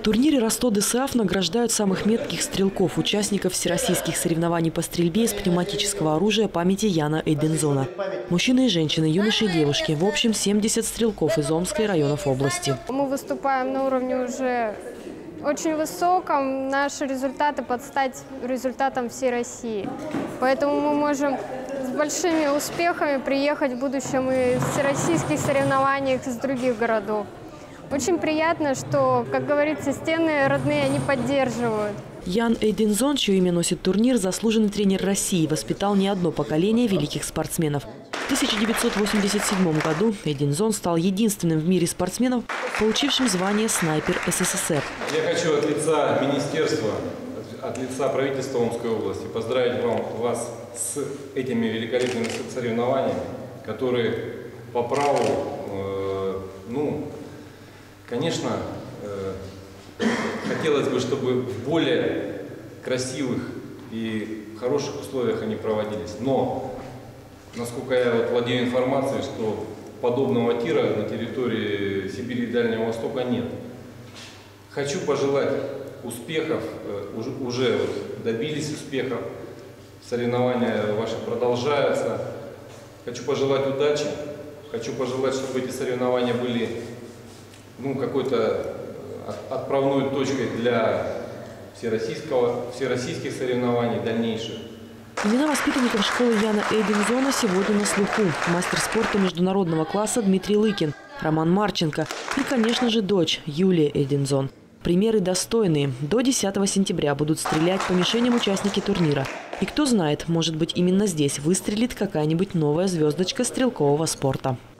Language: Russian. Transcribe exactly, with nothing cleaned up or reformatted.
турнире Росто де Саав награждают самых метких стрелков, участников всероссийских соревнований по стрельбе из пневматического оружия памяти Яна Эйдензона. Мужчины и женщины, юноши и девушки. В общем, семьдесят стрелков из Омска и районов области. Мы выступаем на уровне уже очень высоком. Наши результаты подстать результатам всей России. Поэтому мы можем с большими успехами приехать в будущем и в всероссийских соревнованиях из других городов. Очень приятно, что, как говорится, стены родные, они поддерживают. Ян Эйдензон, чье имя носит турнир, заслуженный тренер России, воспитал не одно поколение великих спортсменов. В тысяча девятьсот восемьдесят седьмом году Эйдензон стал единственным в мире спортсменом, получившим звание «Снайпер СССР». Я хочу от лица министерства, от лица правительства Омской области поздравить вам, вас с этими великолепными соревнованиями, которые по праву, э, ну, конечно, э, хотелось бы, чтобы в более красивых и хороших условиях они проводились. Но, насколько я вот владею информацией, что подобного тира на территории Сибири и Дальнего Востока нет. Хочу пожелать успехов, э, уже, уже вот добились успехов, соревнования ваши продолжаются. Хочу пожелать удачи, хочу пожелать, чтобы эти соревнования были ну, какой-то отправной точкой для всероссийского, всероссийских соревнований дальнейших. Имена воспитанников школы Яна Эйдензона сегодня на слуху. Мастер спорта международного класса Дмитрий Лыкин, Роман Марченко и, конечно же, дочь Юлия Эйдензон. Примеры достойные. До десятого сентября будут стрелять по мишеням участники турнира. И кто знает, может быть, именно здесь выстрелит какая-нибудь новая звездочка стрелкового спорта.